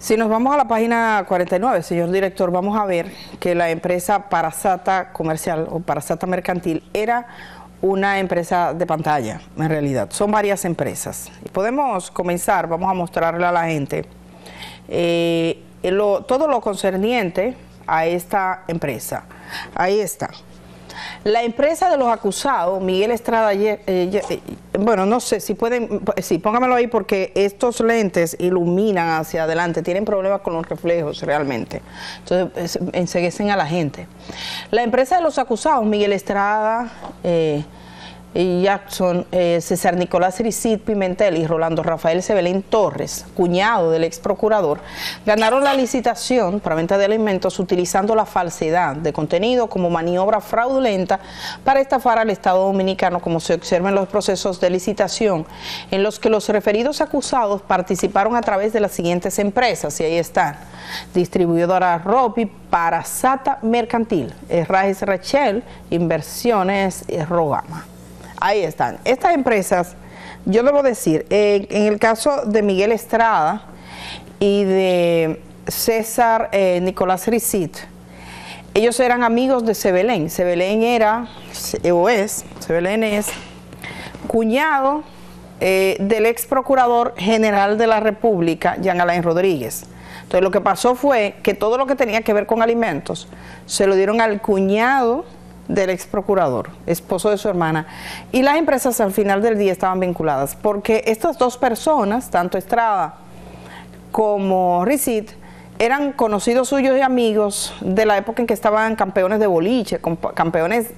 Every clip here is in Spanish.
Si nos vamos a la página 49, señor director, vamos a ver que la empresa Parasata Comercial o Parasata Mercantil era una empresa de pantalla, en realidad. Son varias empresas. Y podemos comenzar, vamos a mostrarle a la gente todo lo concerniente a esta empresa. Ahí está. La empresa de los acusados, Miguel Estrada, bueno, no sé si pueden, sí, póngamelo ahí porque estos lentes iluminan hacia adelante, tienen problemas con los reflejos realmente, entonces enceguecen a la gente. La empresa de los acusados, Miguel Estrada, Jackson, César Nicolás Ricid Pimentel y Rolando Rafael Sebelén Torres, cuñado del ex procurador, ganaron la licitación para venta de alimentos utilizando la falsedad de contenido como maniobra fraudulenta para estafar al Estado Dominicano, como se observa en los procesos de licitación, en los que los referidos acusados participaron a través de las siguientes empresas, y ahí están: distribuidora Ropi, Parasata Mercantil, Rajes Rachel, Inversiones Rogama. Ahí están. Estas empresas, yo debo decir, en el caso de Miguel Estrada y de César Nicolás Ricid, ellos eran amigos de Sebelén. Sebelén Sebelén es cuñado del ex procurador general de la República, Jean Alain Rodríguez. Entonces lo que pasó fue que todo lo que tenía que ver con alimentos se lo dieron al cuñado del ex procurador, esposo de su hermana, y las empresas al final del día estaban vinculadas, porque estas dos personas, tanto Estrada como Ricid, eran conocidos suyos y amigos de la época en que estaban campeones de boliche, campeones,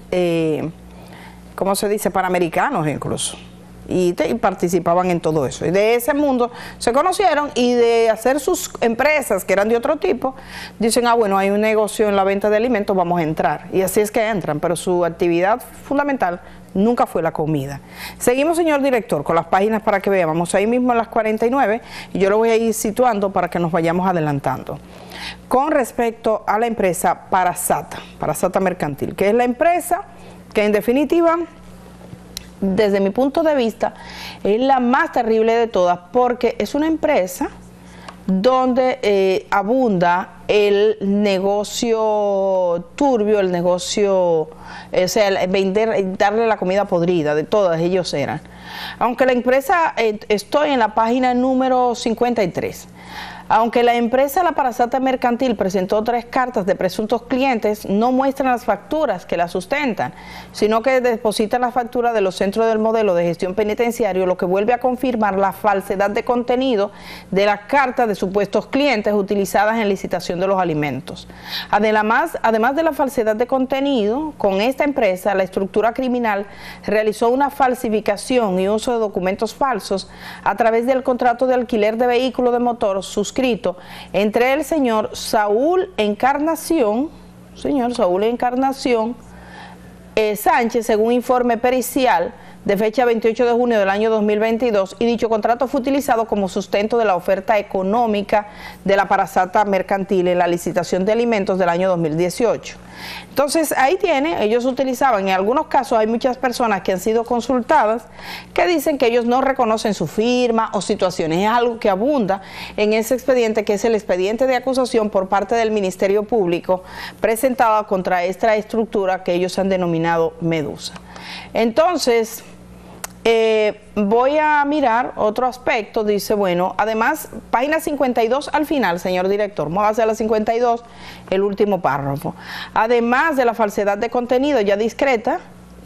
¿cómo se dice?, panamericanos incluso. Y participaban en todo eso. Y de ese mundo se conocieron, y de hacer sus empresas, que eran de otro tipo, dicen, ah, bueno, hay un negocio en la venta de alimentos, vamos a entrar. Y así es que entran, pero su actividad fundamental nunca fue la comida. Seguimos, señor director, con las páginas para que veamos. Vamos ahí mismo en las 49, y yo lo voy a ir situando para que nos vayamos adelantando. Con respecto a la empresa Parasata Mercantil, que es la empresa que en definitiva, desde mi punto de vista, es la más terrible de todas, porque es una empresa donde abunda el negocio turbio, el negocio, o sea, vender, darle la comida podrida, de todas ellos eran. Aunque la empresa, estoy en la página número 53, aunque la empresa La Parasata Mercantil presentó 3 cartas de presuntos clientes, no muestran las facturas que la sustentan, sino que depositan la factura de los centros del modelo de gestión penitenciario, lo que vuelve a confirmar la falsedad de contenido de las cartas de supuestos clientes utilizadas en licitación de los alimentos. Además de la falsedad de contenido, con esta empresa, la estructura criminal realizó una falsificación y uso de documentos falsos a través del contrato de alquiler de vehículo de motor suscrito entre el señor Saúl Encarnación Sánchez, según informe pericial de fecha 28 de junio del año 2022, y dicho contrato fue utilizado como sustento de la oferta económica de la Parasata Mercantil en la licitación de alimentos del año 2018. Entonces ahí tiene, ellos utilizaban, en algunos casos hay muchas personas que han sido consultadas que dicen que ellos no reconocen su firma o situaciones. Es algo que abunda en ese expediente, que es el expediente de acusación por parte del Ministerio Público presentado contra esta estructura que ellos han denominado Medusa. Entonces, voy a mirar otro aspecto. Dice, bueno, además, página 52 al final, señor director, vamos a hacer la 52, el último párrafo. Además de la falsedad de contenido ya descrita,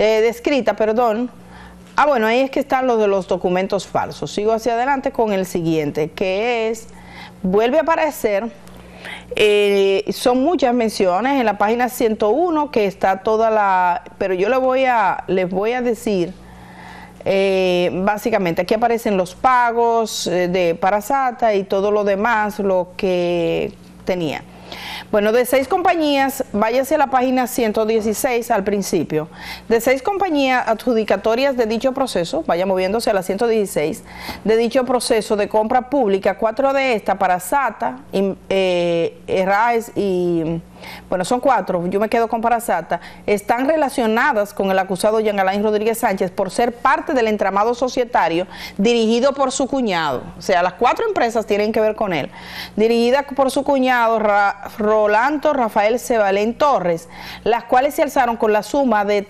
bueno, ahí es que están los de los documentos falsos. Sigo hacia adelante con el siguiente, que es, vuelve a aparecer, son muchas menciones en la página 101, que está toda la, pero yo les voy a decir, básicamente aquí aparecen los pagos de Parasata y todo lo demás, lo que tenía. Bueno, de 6 compañías, váyase a la página 116 al principio. De 6 compañías adjudicatorias de dicho proceso, vaya moviéndose a la 116, de dicho proceso de compra pública, 4 de estas para SATA, RAES y... Bueno, son 4, yo me quedo con Parasata, están relacionadas con el acusado Jean Alain Rodríguez Sánchez por ser parte del entramado societario dirigido por su cuñado. O sea, las 4 empresas tienen que ver con él. Dirigida por su cuñado Rolando Rafael Cebalén Torres, las cuales se alzaron con la suma de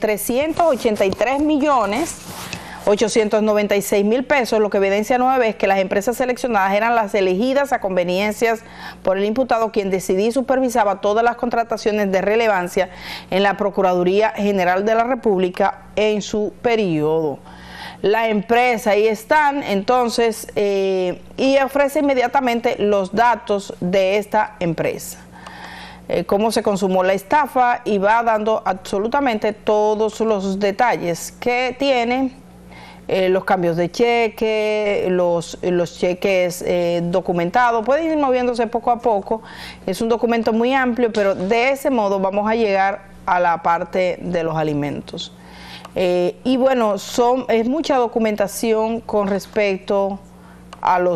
383.896.000 pesos, lo que evidencia nueva vez que las empresas seleccionadas eran las elegidas a conveniencias por el imputado, quien decidía y supervisaba todas las contrataciones de relevancia en la Procuraduría General de la República en su periodo. La empresa, ahí están, entonces, y ofrece inmediatamente los datos de esta empresa. Cómo se consumó la estafa, y va dando absolutamente todos los detalles que tiene. Los cambios de cheque, los cheques documentados, pueden ir moviéndose poco a poco. Es un documento muy amplio, pero de ese modo vamos a llegar a la parte de los alimentos. Y bueno, es mucha documentación con respecto a lo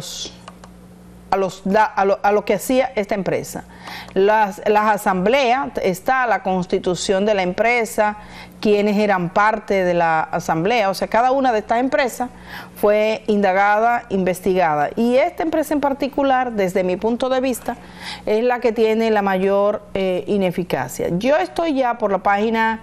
que hacía esta empresa. Las asambleas, está la constitución de la empresa, quienes eran parte de la asamblea, o sea, cada una de estas empresas fue indagada, investigada, y esta empresa en particular, desde mi punto de vista, es la que tiene la mayor ineficacia. Yo estoy ya por la página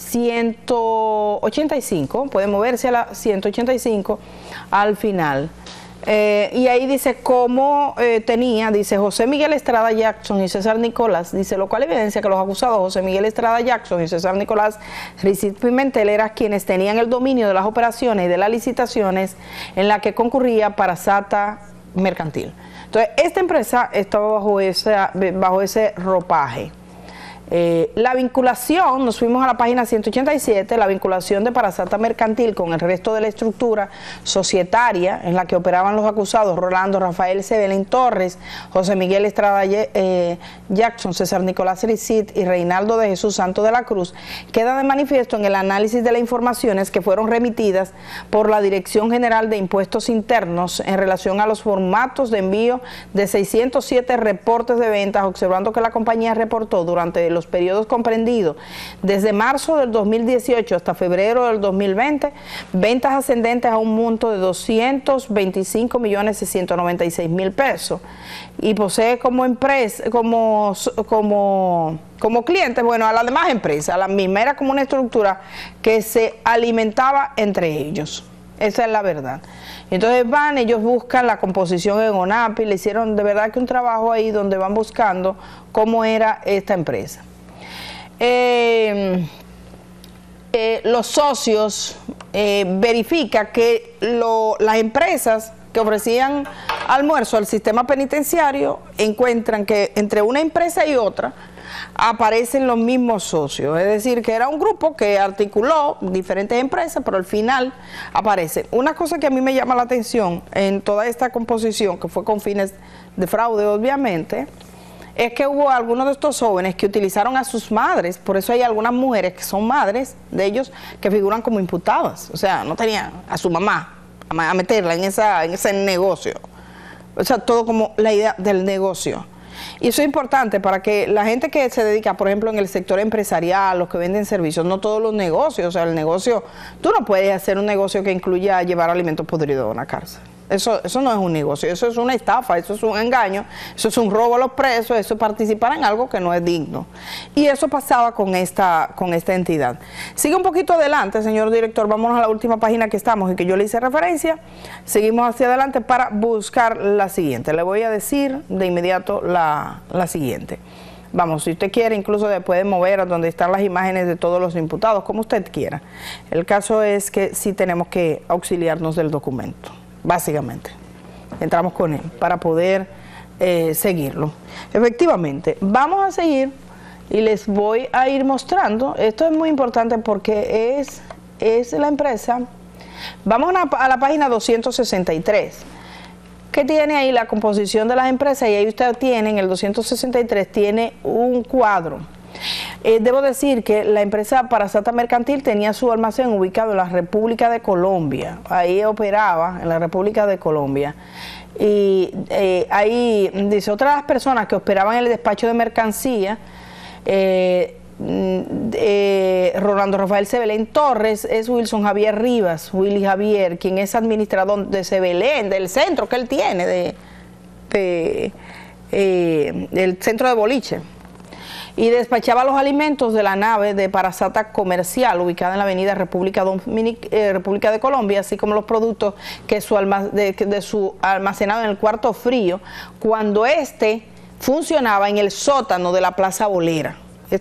185, puede moverse a la 185 al final. Y ahí dice cómo dice José Miguel Estrada Jackson y César Nicolás, dice, lo cual evidencia que los acusados José Miguel Estrada Jackson y César Nicolás Ricit Pimentel eran quienes tenían el dominio de las operaciones y de las licitaciones en la que concurría Parasata Mercantil. Entonces, esta empresa estaba bajo ese ropaje. La vinculación, nos fuimos a la página 187, la vinculación de Parasata Mercantil con el resto de la estructura societaria en la que operaban los acusados Rolando Rafael Cebalén Torres, José Miguel Estrada Jackson, César Nicolás Ricit y Reinaldo de Jesús Santo de la Cruz, queda de manifiesto en el análisis de las informaciones que fueron remitidas por la Dirección General de Impuestos Internos en relación a los formatos de envío de 607 reportes de ventas, observando que la compañía reportó durante los periodos comprendidos desde marzo del 2018 hasta febrero del 2020, ventas ascendentes a un monto de 225.696.000 pesos, y posee como empresa, como clientes, bueno, a las demás empresas, a la misma, era como una estructura que se alimentaba entre ellos. Esa es la verdad. Entonces ellos buscan la composición en ONAPI, le hicieron de verdad que un trabajo ahí donde van buscando cómo era esta empresa. Los socios verifican que las empresas que ofrecían almuerzo al sistema penitenciario encuentran que entre una empresa y otra aparecen los mismos socios, es decir, que era un grupo que articuló diferentes empresas, pero al final aparece. Una cosa que a mí me llama la atención en toda esta composición, que fue con fines de fraude obviamente, es que hubo algunos de estos jóvenes que utilizaron a sus madres, por eso hay algunas mujeres que son madres de ellos que figuran como imputadas, o sea, no tenían a su mamá a meterla en ese negocio, o sea, todo como la idea del negocio. Y eso es importante para que la gente que se dedica, por ejemplo, en el sector empresarial, los que venden servicios, no todos los negocios, o sea, el negocio, tú no puedes hacer un negocio que incluya llevar alimentos podridos a una cárcel. Eso no es un negocio, eso es una estafa, eso es un engaño, eso es un robo a los presos, eso es participar en algo que no es digno. Y eso pasaba con esta entidad. Sigue un poquito adelante, señor director, vámonos a la última página que estamos y que yo le hice referencia. Seguimos hacia adelante para buscar la siguiente. Le voy a decir de inmediato la siguiente. Vamos, si usted quiere, incluso puede mover a donde están las imágenes de todos los imputados, como usted quiera. El caso es que sí tenemos que auxiliarnos del documento. Básicamente, entramos con él para poder seguirlo. Efectivamente, vamos a seguir y les voy a ir mostrando. Esto es muy importante porque es la empresa. Vamos a la página 263. que tiene ahí la composición de las empresas, y ahí usted tiene, en el 263, tiene un cuadro. Debo decir que la empresa Parasata Mercantil tenía su almacén ubicado en la República de Colombia. Ahí operaba en la República de Colombia. Y ahí dice, otras personas que operaban en el despacho de mercancía, Rolando Rafael Sebelén Torres, es Wilson Javier Rivas, Willy Javier, quien es administrador de Sebelén, del centro que él tiene, del centro de boliche. Y despachaba los alimentos de la nave de Parasata Comercial, ubicada en la avenida República de Colombia, así como los productos de su almacenado en el cuarto frío, cuando este funcionaba en el sótano de la Plaza Bolera.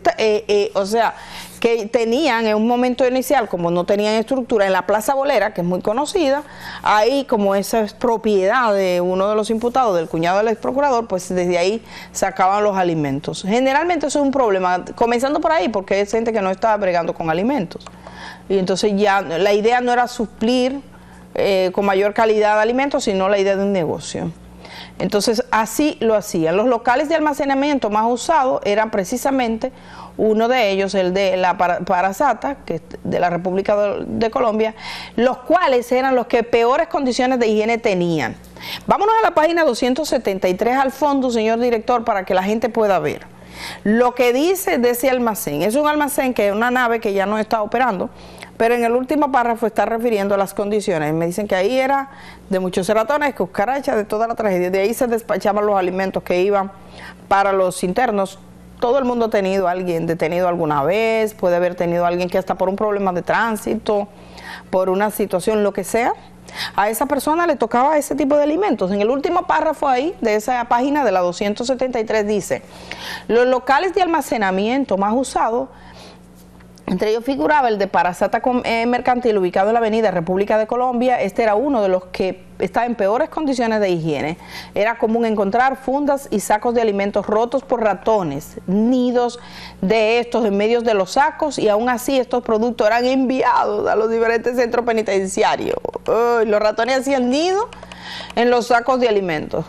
O sea, que tenían en un momento inicial, como no tenían estructura, en la Plaza Bolera, que es muy conocida, ahí como esa es propiedad de uno de los imputados, del cuñado del ex procurador, pues desde ahí sacaban los alimentos. Generalmente eso es un problema, comenzando por ahí, porque es gente que no estaba bregando con alimentos. Y entonces ya la idea no era suplir con mayor calidad de alimentos, sino la idea de un negocio. Entonces así lo hacían. Los locales de almacenamiento más usados eran precisamente uno de ellos, el de la Parasata, que es de la República de Colombia, los cuales eran los que peores condiciones de higiene tenían. Vámonos a la página 273 al fondo, señor director, para que la gente pueda ver lo que dice de ese almacén. Es un almacén que es una nave que ya no está operando, pero en el último párrafo está refiriendo a las condiciones. Me dicen que ahí era de muchos ratones, cucarachas, de toda la tragedia. De ahí se despachaban los alimentos que iban para los internos. Todo el mundo ha tenido a alguien detenido alguna vez, puede haber tenido a alguien que hasta por un problema de tránsito, por una situación, lo que sea. A esa persona le tocaba ese tipo de alimentos. En el último párrafo ahí, de esa página de la 273, dice: los locales de almacenamiento más usados, entre ellos figuraba el de Parasata Mercantil, ubicado en la avenida República de Colombia. Este era uno de los que estaba en peores condiciones de higiene. Era común encontrar fundas y sacos de alimentos rotos por ratones, nidos de estos en medio de los sacos, y aún así estos productos eran enviados a los diferentes centros penitenciarios. Los ratones hacían nido en los sacos de alimentos.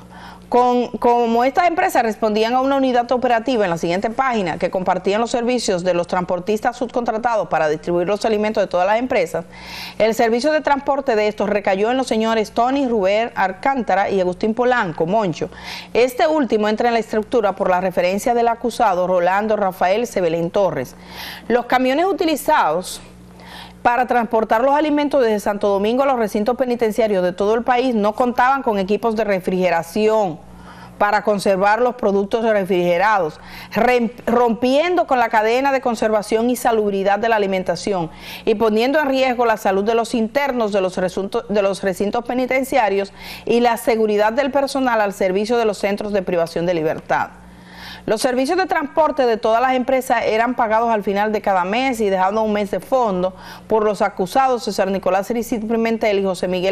Como estas empresas respondían a una unidad operativa en la siguiente página, que compartían los servicios de los transportistas subcontratados para distribuir los alimentos de todas las empresas, el servicio de transporte de estos recayó en los señores Tony Rubén Alcántara y Agustín Polanco Moncho. Este último entra en la estructura por la referencia del acusado Rolando Rafael Sebelén Torres. Los camiones utilizados para transportar los alimentos desde Santo Domingo a los recintos penitenciarios de todo el país no contaban con equipos de refrigeración para conservar los productos refrigerados, rompiendo con la cadena de conservación y salubridad de la alimentación y poniendo en riesgo la salud de los internos de los recintos penitenciarios y la seguridad del personal al servicio de los centros de privación de libertad. Los servicios de transporte de todas las empresas eran pagados al final de cada mes y dejando un mes de fondo por los acusados César Nicolás Risit Pimentel y José Miguel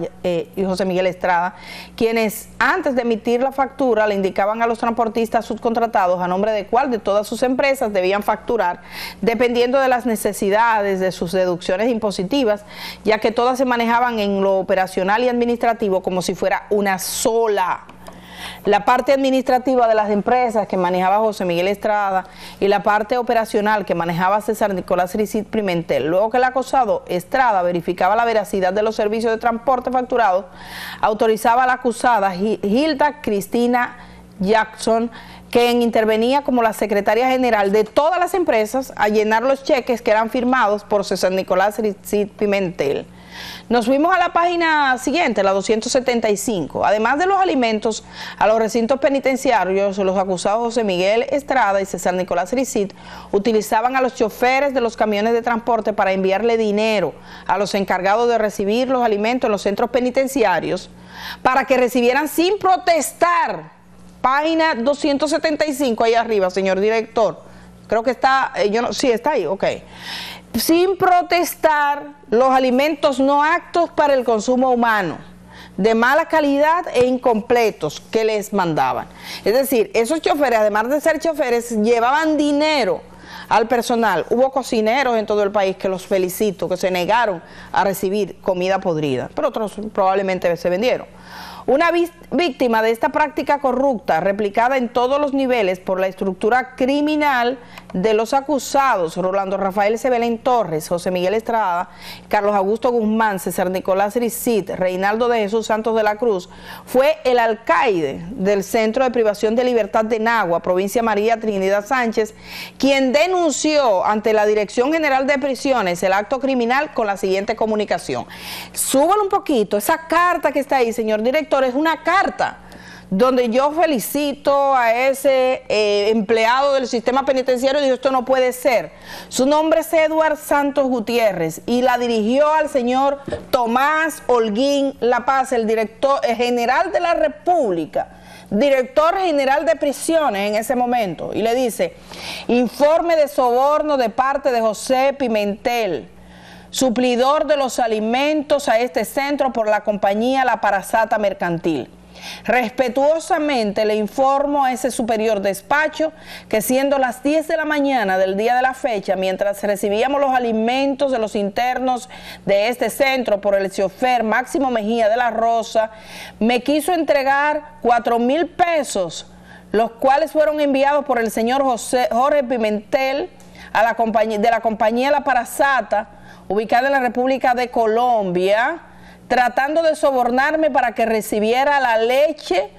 Estrada, quienes antes de emitir la factura le indicaban a los transportistas subcontratados a nombre de cuál de todas sus empresas debían facturar, dependiendo de las necesidades de sus deducciones impositivas, ya que todas se manejaban en lo operacional y administrativo como si fuera una sola. La parte administrativa de las empresas que manejaba José Miguel Estrada y la parte operacional que manejaba César Nicolás Risit Pimentel. Luego que el acusado Estrada verificaba la veracidad de los servicios de transporte facturados, autorizaba a la acusada Hilda Cristina Jackson, quien intervenía como la secretaria general de todas las empresas, a llenar los cheques que eran firmados por César Nicolás Risit Pimentel. Nos fuimos a la página siguiente, la 275. Además de los alimentos a los recintos penitenciarios, los acusados José Miguel Estrada y César Nicolás Risit utilizaban a los choferes de los camiones de transporte para enviarle dinero a los encargados de recibir los alimentos en los centros penitenciarios para que recibieran sin protestar. Página 275, ahí arriba, señor director. Creo que está, sí, está ahí, ok. Sin protestar los alimentos no aptos para el consumo humano, de mala calidad e incompletos que les mandaban. Es decir, esos choferes, además de ser choferes, llevaban dinero al personal. Hubo cocineros en todo el país que los felicito, que se negaron a recibir comida podrida, pero otros probablemente se vendieron. Una víctima de esta práctica corrupta, replicada en todos los niveles por la estructura criminal de los acusados, Rolando Rafael Sebelén Torres, José Miguel Estrada, Carlos Augusto Guzmán, César Nicolás Ricit, Reinaldo de Jesús Santos de la Cruz, fue el alcaide del Centro de Privación de Libertad de Nagua, provincia María Trinidad Sánchez, quien denunció ante la Dirección General de Prisiones el acto criminal con la siguiente comunicación. Súbalo un poquito, esa carta que está ahí, señor director, es una carta donde yo felicito a ese empleado del sistema penitenciario y digo, esto no puede ser. Su nombre es Eduard Santos Gutiérrez y la dirigió al señor Tomás Holguín La Paz, el director general de la República, director general de prisiones en ese momento, y le dice: informe de soborno de parte de José Pimentel, suplidor de los alimentos a este centro por la compañía La Parasata Mercantil. Respetuosamente le informo a ese superior despacho que siendo las 10 de la mañana del día de la fecha, mientras recibíamos los alimentos de los internos de este centro por el chofer Máximo Mejía de la Rosa, me quiso entregar 4,000 pesos, los cuales fueron enviados por el señor Jorge Pimentel a la compañía La Parasata, ubicada en la República de Colombia, tratando de sobornarme para que recibiera la leche,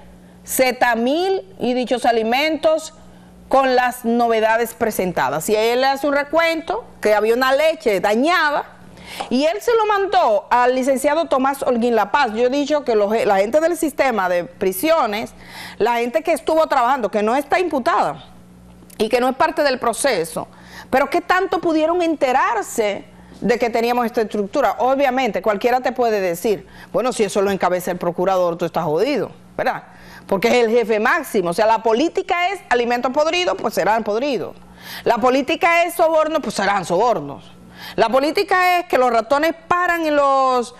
Zetamil y dichos alimentos con las novedades presentadas. Y él le hace un recuento que había una leche dañada y él se lo mandó al licenciado Tomás Holguín La Paz. Yo he dicho que la gente del sistema de prisiones, la gente que estuvo trabajando, que no está imputada y que no es parte del proceso, pero que tanto pudieron enterarse de que teníamos esta estructura. Obviamente, cualquiera te puede decir, bueno, si eso lo encabeza el procurador, tú estás jodido, ¿verdad? Porque es el jefe máximo. O sea, la política es alimentos podridos, pues serán podridos. La política es soborno, pues serán sobornos. La política es que los ratones paran en los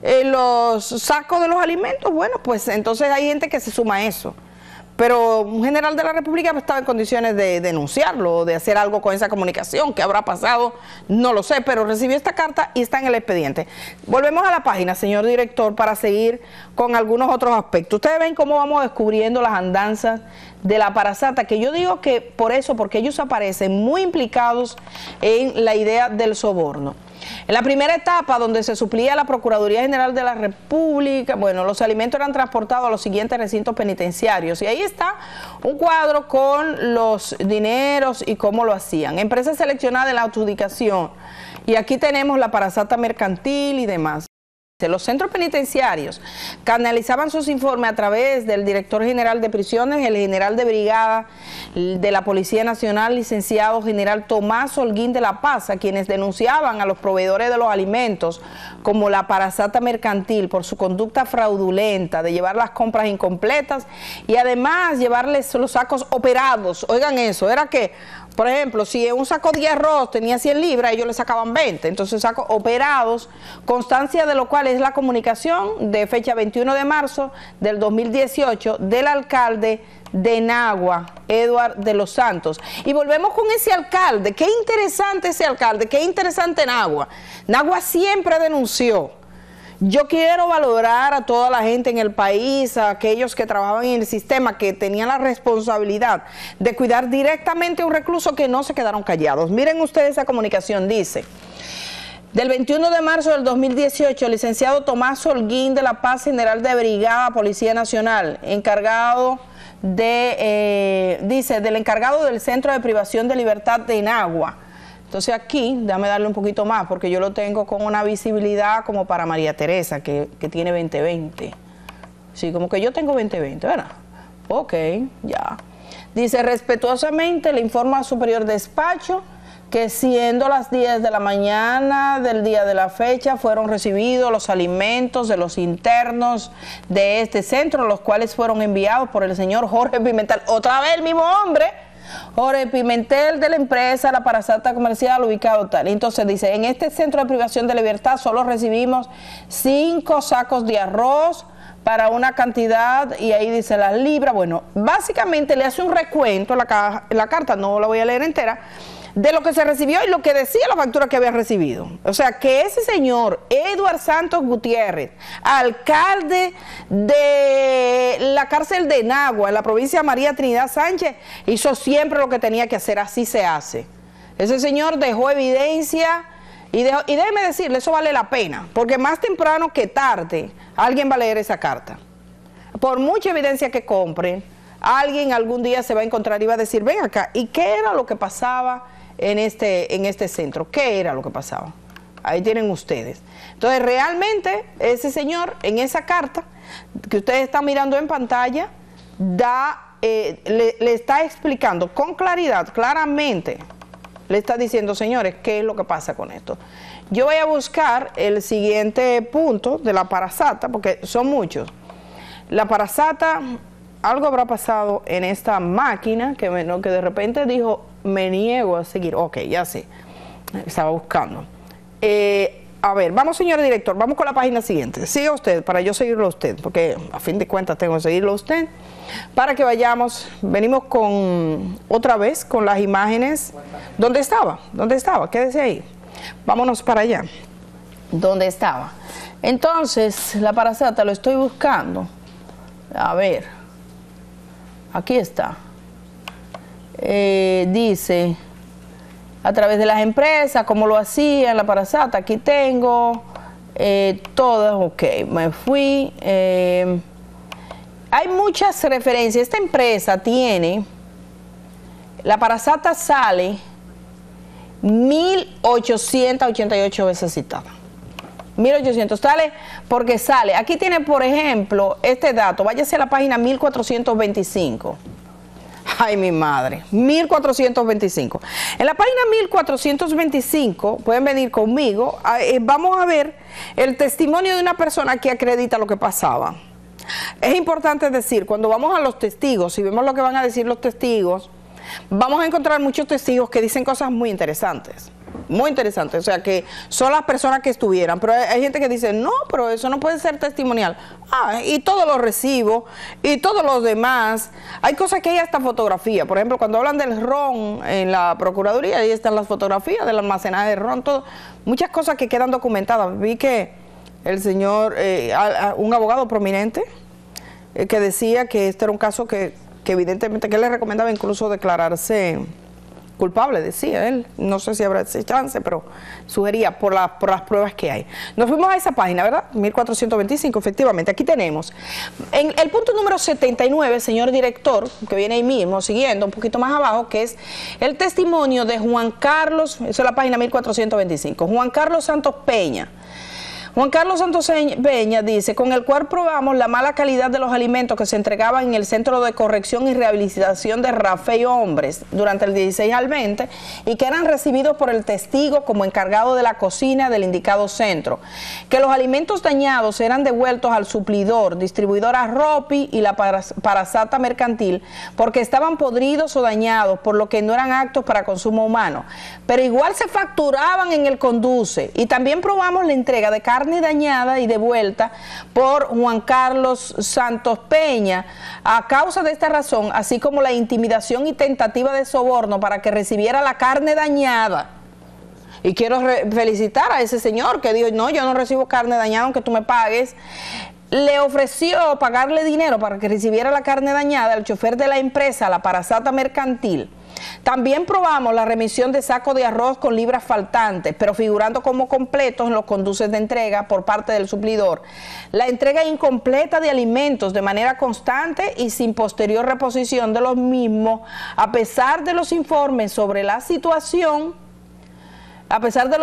sacos de los alimentos, bueno, pues entonces hay gente que se suma a eso. Pero un general de la República estaba en condiciones de denunciarlo, de hacer algo con esa comunicación. ¿Qué habrá pasado? No lo sé, pero recibió esta carta y está en el expediente. Volvemos a la página, señor director, para seguir con algunos otros aspectos. Ustedes ven cómo vamos descubriendo las andanzas de la Parasata, que yo digo que por eso, porque ellos aparecen muy implicados en la idea del soborno. En la primera etapa, donde se suplía la Procuraduría General de la República, bueno, los alimentos eran transportados a los siguientes recintos penitenciarios. Y ahí está un cuadro con los dineros y cómo lo hacían. Empresas seleccionadas en la adjudicación. Y aquí tenemos la Parasata Mercantil y demás. Los centros penitenciarios canalizaban sus informes a través del director general de prisiones, el general de brigada de la Policía Nacional, licenciado general Tomás Holguín de La Paz, a quienes denunciaban a los proveedores de los alimentos como la Parasata Mercantil por su conducta fraudulenta de llevar las compras incompletas y además llevarles los sacos operados. Oigan eso, era que, por ejemplo, si un saco de arroz tenía 100 libras, ellos le sacaban 20, entonces sacos operados, constancia de lo cual es la comunicación de fecha 21 de marzo del 2018 del alcalde de Nagua, Eduard de los Santos. Y volvemos con ese alcalde, qué interesante ese alcalde, qué interesante Nagua. Nagua siempre denunció. Yo quiero valorar a toda la gente en el país, a aquellos que trabajaban en el sistema, que tenían la responsabilidad de cuidar directamente a un recluso, que no se quedaron callados. Miren ustedes esa comunicación, dice: del 21 de marzo del 2018, el licenciado Tomás Holguín de La Paz, general de brigada, Policía Nacional, encargado de, dice, del encargado del Centro de Privación de Libertad de Nagua. Entonces aquí, déjame darle un poquito más, porque yo lo tengo con una visibilidad como para María Teresa, que tiene 20/20. Sí, como que yo tengo 20/20, ¿verdad? Ok, ya. Dice: respetuosamente le informo al superior despacho que siendo las 10 de la mañana del día de la fecha fueron recibidos los alimentos de los internos de este centro, los cuales fueron enviados por el señor Jorge Pimentel, otra vez el mismo hombre, Jorge Pimentel, de la empresa La Parasata Comercial, ubicado tal. Entonces dice: en este centro de privación de libertad solo recibimos 5 sacos de arroz para una cantidad, y ahí dice las libras. Bueno, básicamente le hace un recuento, la carta no la voy a leer entera, de lo que se recibió y lo que decía la factura que habían recibido. O sea, que ese señor, Eduardo Santos Gutiérrez, alcalde de la cárcel de Nagua, en la provincia de María Trinidad Sánchez, hizo siempre lo que tenía que hacer, así se hace. Ese señor dejó evidencia y déjeme decirle, eso vale la pena, porque más temprano que tarde alguien va a leer esa carta. Por mucha evidencia que compren, alguien algún día se va a encontrar y va a decir, ven acá, ¿y qué era lo que pasaba en este centro? ¿Qué era lo que pasaba? Ahí tienen ustedes. Entonces, realmente, ese señor, en esa carta que ustedes están mirando en pantalla, le está explicando con claridad, claramente, le está diciendo, señores, ¿qué es lo que pasa con esto? Yo voy a buscar el siguiente punto de la parasata, porque son muchos. La parasata, algo habrá pasado en esta máquina que de repente dijo, me niego a seguir. Ok, ya sé, estaba buscando. A ver, vamos, señor director, vamos con la página siguiente. Siga usted, para yo seguirlo a usted, porque a fin de cuentas tengo que seguirlo a usted. Para que vayamos, venimos con otra vez con las imágenes. ¿Dónde estaba? ¿Dónde estaba? Quédese ahí. Vámonos para allá. ¿Dónde estaba? Entonces, la parasata lo estoy buscando. A ver, aquí está. Dice, a través de las empresas, como lo hacían, la parasata, aquí tengo todas, ok, me fui. Hay muchas referencias. Esta empresa tiene, la parasata sale 1888 veces citada. 1800 sale porque sale. Aquí tiene, por ejemplo, este dato. Váyase a la página 1425. Ay, mi madre. 1425. En la página 1425, pueden venir conmigo, vamos a ver el testimonio de una persona que acredita lo que pasaba. Es importante decir, cuando vamos a los testigos y vemos lo que van a decir los testigos, vamos a encontrar muchos testigos que dicen cosas muy interesantes. Muy interesante, o sea que son las personas que estuvieran, pero hay gente que dice, no, pero eso no puede ser testimonial. Y todos los recibos, y todos los demás, hay cosas que hay hasta fotografía, por ejemplo, cuando hablan del ron en la Procuraduría, ahí están las fotografías del almacenaje de ron, todo, muchas cosas que quedan documentadas. Vi que el señor, un abogado prominente, que decía que este era un caso que evidentemente, que le recomendaba incluso declararse culpable, decía él, no sé si habrá ese chance, pero sugería por las pruebas que hay. Nos fuimos a esa página, ¿verdad? 1425, efectivamente, aquí tenemos. En el punto número 79, señor director, que viene ahí mismo, siguiendo un poquito más abajo, que es el testimonio de Juan Carlos, eso es la página 1425, Juan Carlos Santos Peña. Juan Carlos Santos Peña dice, con el cual probamos la mala calidad de los alimentos que se entregaban en el Centro de Corrección y Rehabilitación de Rafael Hombres durante el 16 al 20 y que eran recibidos por el testigo como encargado de la cocina del indicado centro. Que los alimentos dañados eran devueltos al suplidor, distribuidor Arropi y la Parasata Mercantil porque estaban podridos o dañados, por lo que no eran aptos para consumo humano. Pero igual se facturaban en el Conduce y también probamos la entrega de carne dañada y devuelta por Juan Carlos Santos Peña. A causa de esta razón, así como la intimidación y tentativa de soborno para que recibiera la carne dañada. Y quiero felicitar a ese señor que dijo, no, yo no recibo carne dañada aunque tú me pagues. Le ofreció pagarle dinero para que recibiera la carne dañada al chofer de la empresa, la Parasata Mercantil. También probamos la remisión de sacos de arroz con libras faltantes, pero figurando como completos en los conduces de entrega por parte del suplidor. La entrega incompleta de alimentos de manera constante y sin posterior reposición de los mismos, a pesar de los informes sobre la situación. A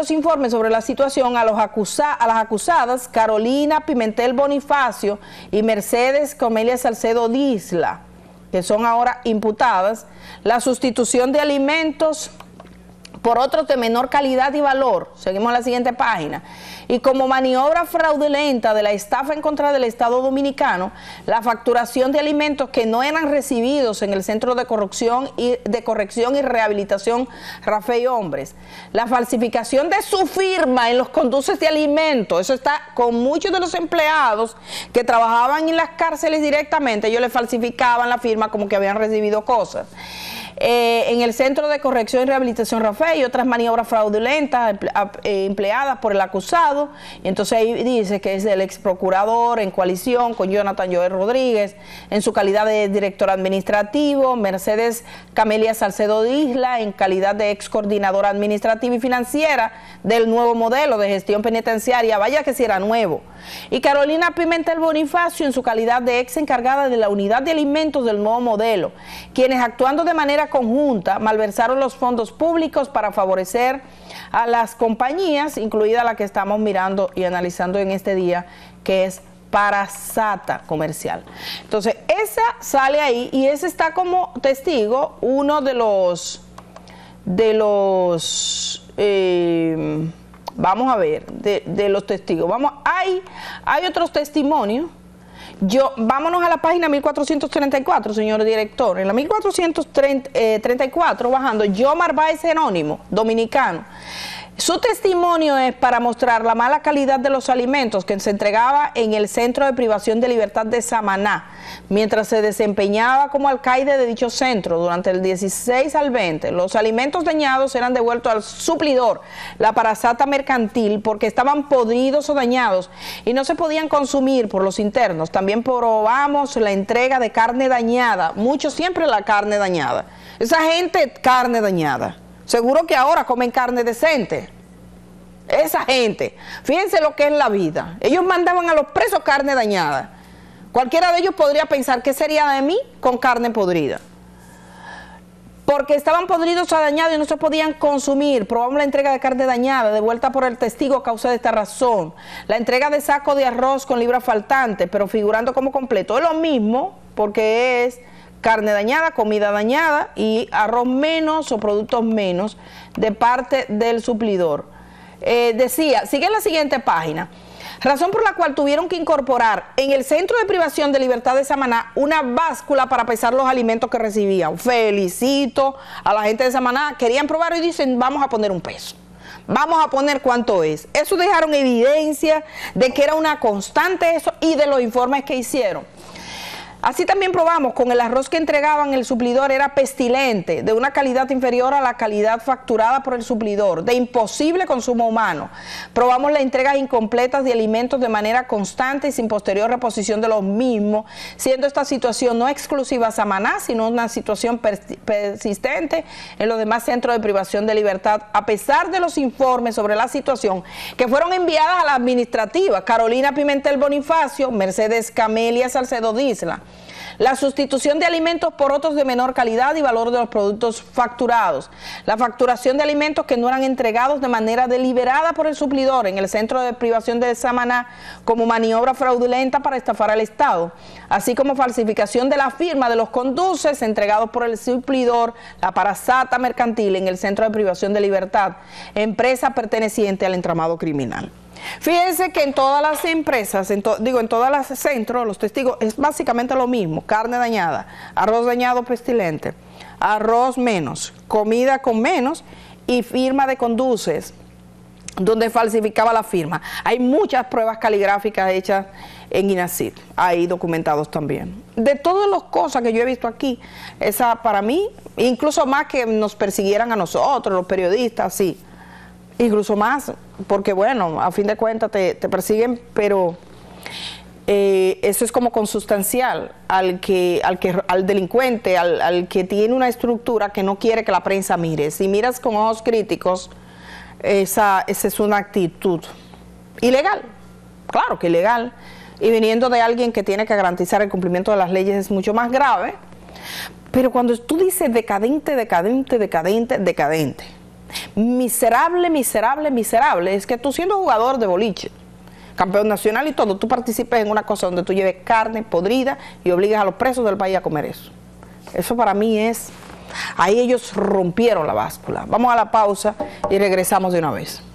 las acusadas Carolina Pimentel Bonifacio y Mercedes Comelia Salcedo Disla, que son ahora imputadas, la sustitución de alimentos por otros de menor calidad y valor, seguimos en la siguiente página, y como maniobra fraudulenta de la estafa en contra del Estado Dominicano, la facturación de alimentos que no eran recibidos en el Centro de Corrección y Rehabilitación Rafael Hombres, la falsificación de su firma en los conduces de alimentos, eso está con muchos de los empleados que trabajaban en las cárceles directamente, ellos le falsificaban la firma como que habían recibido cosas. en el Centro de Corrección y Rehabilitación Rafael y otras maniobras fraudulentas empleadas por el acusado. Y entonces ahí dice que es el ex procurador en coalición con Jonathan Joel Rodríguez en su calidad de director administrativo, Mercedes Camelia Salcedo Isla en calidad de ex coordinadora administrativa y financiera del nuevo modelo de gestión penitenciaria, vaya que si era nuevo, y Carolina Pimentel Bonifacio en su calidad de ex encargada de la unidad de alimentos del nuevo modelo, quienes actuando de manera conjunta malversaron los fondos públicos para favorecer a las compañías, incluida la que estamos mirando y analizando en este día, que es Parasata Comercial. Entonces, esa sale ahí y ese está como testigo, uno de los vamos a ver, de los testigos. Hay otros testimonios. Vámonos a la página 1434, señor director. En la 1434, bajando, Yomar Báez Jerónimo, dominicano. Su testimonio es para mostrar la mala calidad de los alimentos que se entregaba en el Centro de Privación de Libertad de Samaná, mientras se desempeñaba como alcaide de dicho centro durante el 16 al 20. Los alimentos dañados eran devueltos al suplidor, la Parasata Mercantil, porque estaban podridos o dañados y no se podían consumir por los internos. También probamos la entrega de carne dañada, mucho siempre la carne dañada. Esa gente, carne dañada. Seguro que ahora comen carne decente. Esa gente, fíjense lo que es la vida. Ellos mandaban a los presos carne dañada. Cualquiera de ellos podría pensar, ¿qué sería de mí con carne podrida? Porque estaban podridos o dañados y no se podían consumir. Probamos la entrega de carne dañada, devuelta por el testigo a causa de esta razón. La entrega de saco de arroz con libra faltante, pero figurando como completo. Es lo mismo, porque es carne dañada, comida dañada y arroz menos o productos menos de parte del suplidor. Decía, sigue en la siguiente página, razón por la cual tuvieron que incorporar en el Centro de Privación de Libertad de Samaná una báscula para pesar los alimentos que recibían. Felicito a la gente de Samaná, querían probar y dicen, vamos a poner un peso. Vamos a poner cuánto es. Eso dejaron evidencia de que era una constante eso y de los informes que hicieron. Así también probamos con el arroz que entregaban el suplidor era pestilente, de una calidad inferior a la calidad facturada por el suplidor, de imposible consumo humano. Probamos las entregas incompletas de alimentos de manera constante y sin posterior reposición de los mismos, siendo esta situación no exclusiva a Samaná, sino una situación persistente en los demás centros de privación de libertad, a pesar de los informes sobre la situación que fueron enviadas a la administrativa, Carolina Pimentel Bonifacio, Mercedes Camelia Salcedo Isla. La sustitución de alimentos por otros de menor calidad y valor de los productos facturados. La facturación de alimentos que no eran entregados de manera deliberada por el suplidor en el Centro de Privación de Samaná como maniobra fraudulenta para estafar al Estado. Así como falsificación de la firma de los conduces entregados por el suplidor, la Parasata Mercantil en el Centro de Privación de Libertad, empresa perteneciente al entramado criminal. Fíjense que en todas las empresas, en todos los centros, los testigos, es básicamente lo mismo: carne dañada, arroz dañado pestilente, arroz menos, comida con menos y firma de conduces, donde falsificaba la firma. Hay muchas pruebas caligráficas hechas en INACID, ahí documentados también. De todas las cosas que yo he visto aquí, esa para mí, incluso más que nos persiguieran a nosotros, los periodistas, sí. Incluso más, porque bueno, a fin de cuentas te persiguen, pero eso es como consustancial al delincuente, al que tiene una estructura que no quiere que la prensa mire. Si miras con ojos críticos, esa es una actitud ilegal, claro que ilegal, y viniendo de alguien que tiene que garantizar el cumplimiento de las leyes es mucho más grave. Pero cuando tú dices decadente, decadente, decadente, decadente, miserable, miserable, miserable, es que tú siendo jugador de boliche, campeón nacional y todo, tú participes en una cosa donde tú lleves carne podrida y obligues a los presos del país a comer eso. Eso para mí es, ahí ellos rompieron la báscula. Vamos a la pausa y regresamos de una vez.